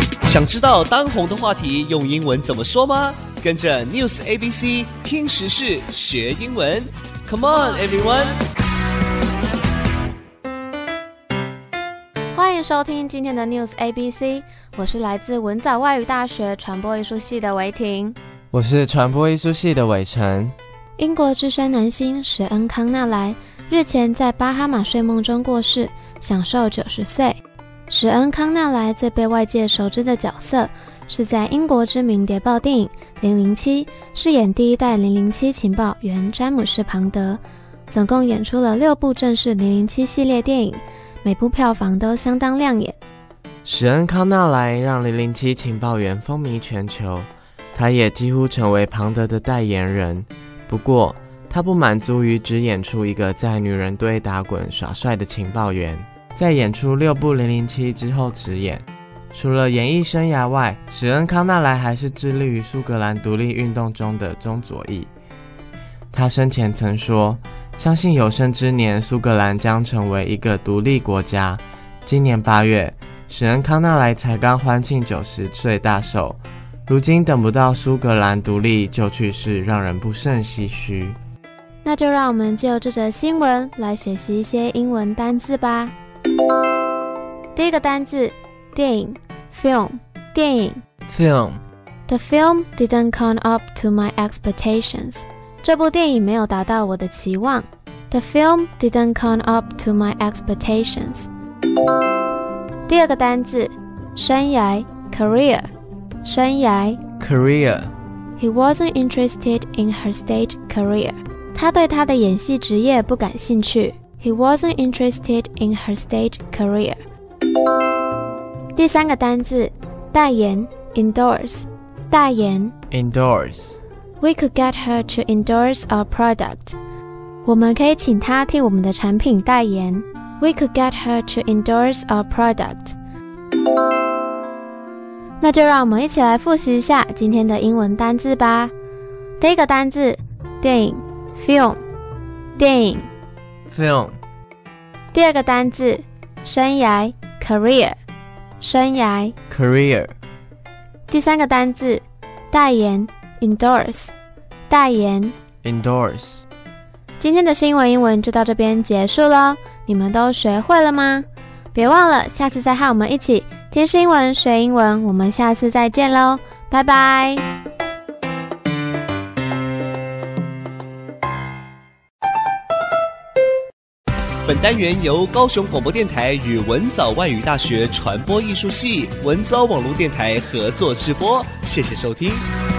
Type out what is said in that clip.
想知道当红的话题用英文怎么说吗？跟着 News ABC 听时事学英文 Come on everyone！ 欢迎收听今天的 News ABC， 我是来自文藻外语大学传播艺术系的维婷， 我是传播艺术系的伟成。 英国资深男星史恩康纳莱日前在巴哈马睡梦中过世，享受90岁。史恩康纳莱最被外界熟知的角色是在英国知名谍报电影007饰演第一代007情报员詹姆士庞德，总共演出了6部正式007系列电影，每部票房都相当亮眼。 史恩康纳莱让007情报员风靡全球，他也几乎成为庞德的代言人。不过他不满足于只演出一个在女人堆打滚耍帅的情报员，在演出6部007之后辞演。除了演艺生涯外，史恩康纳莱还是致力于苏格兰独立运动中的中左翼。他生前曾说，相信有生之年苏格兰将成为一个独立国家。今年8月，史恩康纳莱才刚欢庆90岁大寿，如今等不到苏格兰独立就去世，让人不胜唏嘘。 那就让我们就这则新闻来学习一些英文单字吧。第一个单字，电影 film， 电影 film。 The film didn't count up to my expectations， 这部电影没有达到我的期望。 The film didn't count up to my expectations。 第二个单字，生涯 career， 生涯 career。 He wasn't interested in her stage career， 他对她的演戏职业不感兴趣。He wasn't interested in her stage career。 第三个单字，代言 endorse， 代言 endorse。 We could get her to endorse our product， 我们可以请她替我们的产品代言。We could get her to endorse our product。 那就让我们一起来复习一下今天的英文单字吧。第一个单字，电影 film， 电影 film。 第二个单字，生涯 career， 生涯 career。 第三个单字，代言 endorse， 代言 endorse。 今天的新闻英文就到这边结束咯，你们都学会了吗？别忘了下次再和我们一起听新闻学英文，我们下次再见咯，拜拜。 本单元由高雄广播电台与文藻外语大学传播艺术系文藻网络电台合作直播，谢谢收听。